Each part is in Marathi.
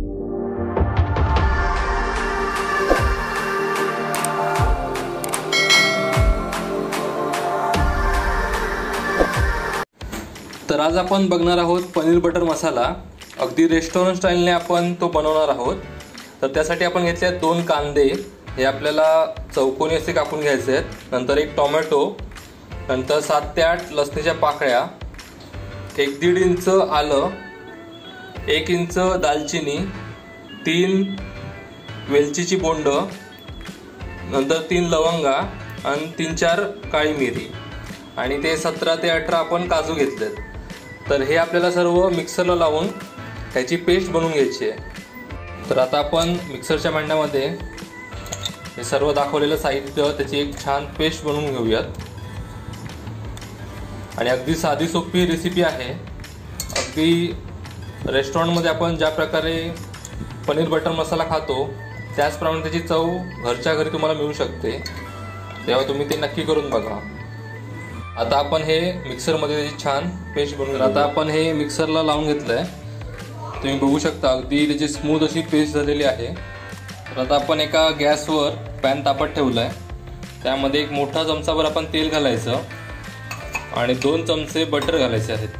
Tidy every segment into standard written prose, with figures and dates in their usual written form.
तर आज आपण बघणार आहोत पनीर बटर मसाला। अगदी रेस्टॉरंट स्टाईलने आपण तो बनवणार आहोत। तर त्यासाठी आपण घेतले 2 कांदे, हे आपल्याला चौकोनी असे कापून घ्यायचे आहेत। नंतर 1 टोमॅटो, नंतर 7 ते 8 लसणीच्या पाकळ्या, 1-1.5 इंच आलं, 1 इंच दालचिनी, 3 वेलचीची बोंड, नंतर 3 लवंगा आणि 3-4 काळी मिरी आणि ते 17 ते 18 आपण काजू घेतलेत। तर हे आपल्याला सर्व मिक्सरला लावून त्याची पेस्ट बनवून घ्यायची आहे। तर आता आपण मिक्सरच्या भांड्यामध्ये हे सर्व दाखवलेलं साहित्य त्याची एक छान पेस्ट बनवून घेऊयात। आणि अगदी साधी सोपी रेसिपी आहे। अगदी रेस्टॉरंटमध्ये आपण ज्या प्रकारे पनीर बटर मसाला खातो त्याचप्रमाणे त्याची चव घरच्या घरी तुम्हाला मिळू शकते, तेव्हा तुम्ही ते नक्की करून बघा। आता आपण हे मिक्सरमध्ये त्याची छान पेस्ट बनवून, आता आपण हे मिक्सरला लावून घेतलंय। तुम्ही बघू शकता अगदी त्याची स्मूथ अशी पेस्ट झालेली आहे। तर आता आपण एका गॅसवर पॅन तापत ठेवलाय, त्यामध्ये 1 मोठा चमचाभर आपण तेल घालायचं आणि 2 चमचे बटर घालायचे आहेत।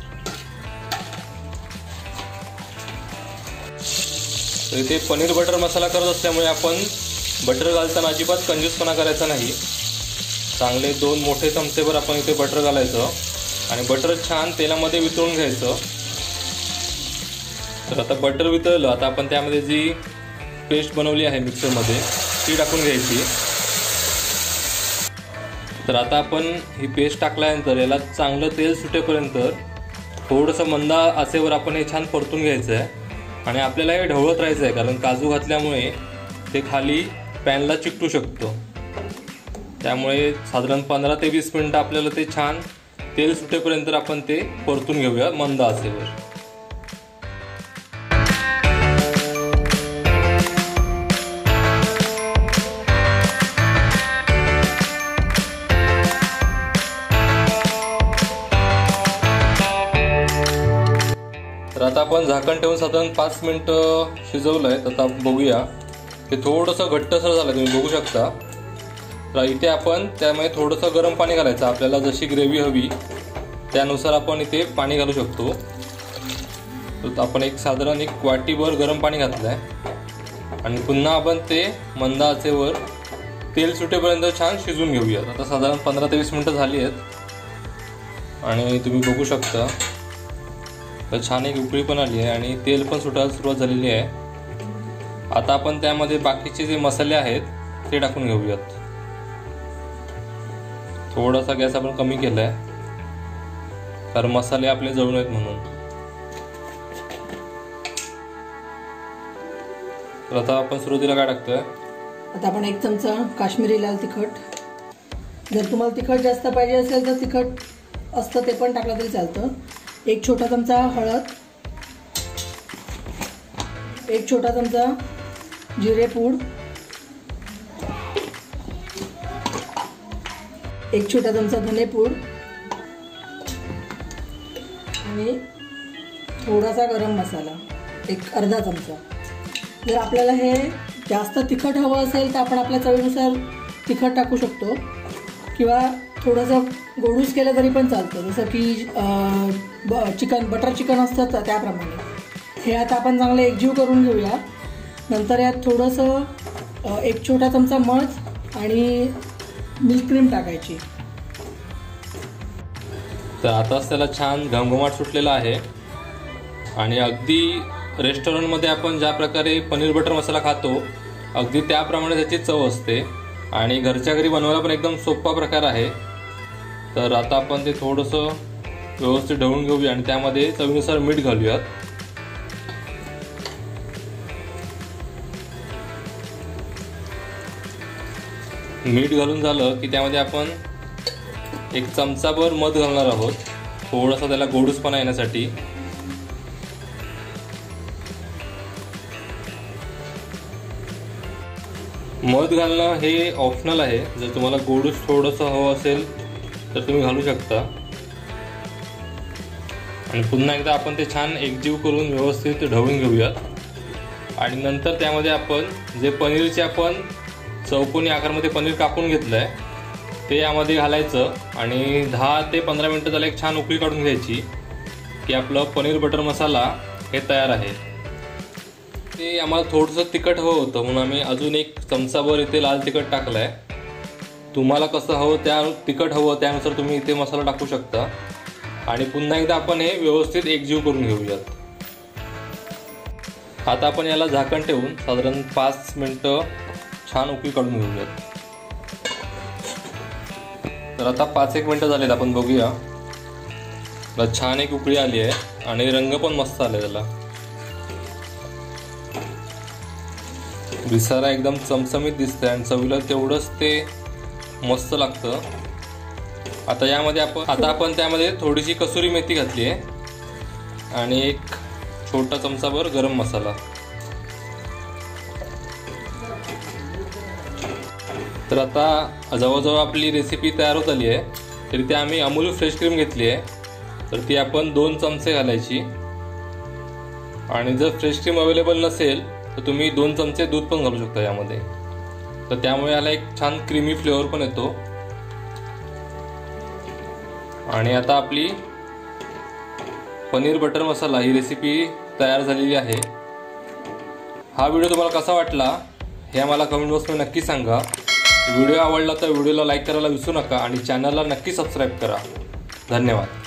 तर इथे पनीर बटर मसाला करत असल्यामुळे आपण बटर घालताना अजिबात कंजूसपणा करायचा नाही। चांगले 2 मोठे चमचेभर आपण इथे बटर घालायचं आणि बटर छान तेलामध्ये वितळून घ्यायचं। तर आता बटर वितळलं, आता आपण त्यामध्ये जी पेस्ट बनवली आहे मिक्सरमध्ये ती टाकून घ्यायची। तर आता आपण ही पेस्ट टाकल्यानंतर याला चांगलं तेल सुटेपर्यंत थोडंसं मंद आचेवर आपण हे छान परतून घ्यायचं आहे। आणि आपल्याला हे ढवळत राहायचं आहे, कारण काजू घातल्यामुळे ते खाली पॅनला चिकटू शकतो। त्यामुळे साधारण 15 ते 20 मिनिटं आपल्याला ते छान तेल सुटेपर्यंत आपण ते परतून घेऊया मंद आचेवर। तर आता आपण झाकण ठेवून साधारण 5 मिनिटं शिजवलंय। तर आता बघूया, ते थोडंसं घट्टसर झालं, तुम्ही बघू शकता। तर इथे आपण त्यामध्ये थोडंसं गरम पाणी घालायचं, आपल्याला जशी ग्रेव्ही हवी त्यानुसार आपण इथे पाणी घालू शकतो। तर आपण साधारण 1 वाटीभर गरम पाणी घातलं आहे आणि पुन्हा आपण ते मंद आचेवर तेल सुटेपर्यंत छान शिजवून घेऊयात। आता साधारण 15 ते 20 मिनिटं झाली आहेत आणि तुम्ही बघू शकता तर छान एक उकळी पण आली आहे आणि तेल पण सुटायला सुरुवात झालेली आहे। आता आपण त्यामध्ये बाकीचे जे मसाले आहेत ते टाकून घेऊयात। थोडासा गॅस आपण कमी केलाय, कारण मसाले आपले जळून आहेत म्हणून। तर आता आपण सुरुवातीला काय टाकतोय, आता आपण 1 चमचा काश्मीरी लाल तिखट, जर तुम्हाला तिखट जास्त पाहिजे असेल तर तिखट असतं ते पण टाकलं तरी चालतं। 1 छोटा चमचा हळद, 1 छोटा चमचा जिरेपूड, 1 छोटा चमचा धनेपूड आणि थोडासा गरम मसाला 1 अर्धा चमचा। जर आपल्याला हे जास्त तिखट हवं असेल तर आपण आपल्या चवीनुसार तिखट टाकू शकतो किंवा थोडंसं गोडूस केलं तरी पण चालतं, जसं की बटर चिकन असतं त्याप्रमाणे। हे आता आपण चांगलं एकजीव करून घेऊया। नंतर यात थोडंसं 1 छोटा चमचा मध आणि मिल्क क्रीम टाकायची। तर आताच त्याला छान घमघमाट सुटलेला आहे आणि अगदी रेस्टॉरंटमध्ये आपण ज्या प्रकारे पनीर बटर मसाला खातो अगदी त्याप्रमाणे त्याची चव असते आणि घरच्या घरी बनवायला पण एकदम सोपा प्रकार आहे। तर आता आपण ते थोडंसं व्यवस्थित ढवळून घेऊया आणि त्यामध्ये चवीनुसार मीठ घालूयात। मीठ घालून झालं की त्यामध्ये आपण 1 चमचाभर मध घालणार आहोत, थोडासा त्याला गोडूसपणा येण्यासाठी। मध घालणं हे ऑप्शनल आहे, जर तुम्हाला गोडूस थोडंसं हवं असेल तर तुम्ही घालू शकता। आणि पुन्हा एकदा आपण ते छान एकजीव करून व्यवस्थित ढवळून घेऊयात। आणि नंतर त्यामध्ये आपण जे पनीरचे आपण चौकोनी आकारामध्ये पनीर कापून घेतलं आहे ते यामध्ये घालायचं आणि 10 ते 15 मिनटं झालं एक छान उकळी काढून घ्यायची की आपलं पनीर बटर मसाला हे तयार आहे। ते आम्हाला थोडंसं तिखट हवं होतं म्हणून आम्ही अजून 1 चमचाभर इथे लाल तिखट टाकलं आहे। तुम्हाला कसं हवं त्या तिखट हवं त्यानुसार तुम्ही इथे मसाला टाकू शकता आणि पुन्हा एकदा आपण हे व्यवस्थित एकजीव करून घेऊयात। आता आपण याला झाकण ठेवून साधारण 5 मिनिटं छान उकळी काढून घेऊयात। तर आता 5-1 मिनिटं झालेत, आपण बघूया। छान एक उकळी आली आहे आणि रंग पण मस्त आला त्याला, दिसायला एकदम चमचमीत दिसतंय आणि चवीला तेवढंच ते मस्त लागतं। आता आपण त्यामध्ये थोडीशी कसुरी मेथी घातली आहे आणि 1 छोटा चमचाभर गरम मसाला। तर आता जवळजवळ आपली रेसिपी तयार होत आली आहे। तरी ते आम्ही अमूल फ्रेश क्रीम घेतली आहे, तर ती आपण 2 चमचे घालायची आणि जर फ्रेश क्रीम अवेलेबल नसेल तर तुम्ही 2 चमचे दूध पण घालू शकता यामध्ये, तर त्यामुळे याला एक छान क्रीमी फ्लेवर पण येतो। आणि आता आपली पनीर बटर मसाला ही रेसिपी तयार झालेली आहे। हा व्हिडिओ तुम्हाला कसा वाटला हे आम्हाला कमेंट बॉक्समध्ये नक्की सांगा। व्हिडिओ आवडला तर व्हिडिओला लाईक करायला विसरू नका आणि चॅनलला नक्की सबस्क्राईब करा। धन्यवाद।